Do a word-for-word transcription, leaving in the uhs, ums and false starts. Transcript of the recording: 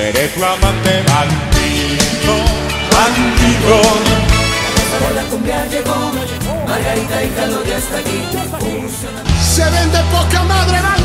seré tu amante bandido, bandido. Por la cumbia llegó, Margarita y Calor ya está aquí. Se vende poca madre,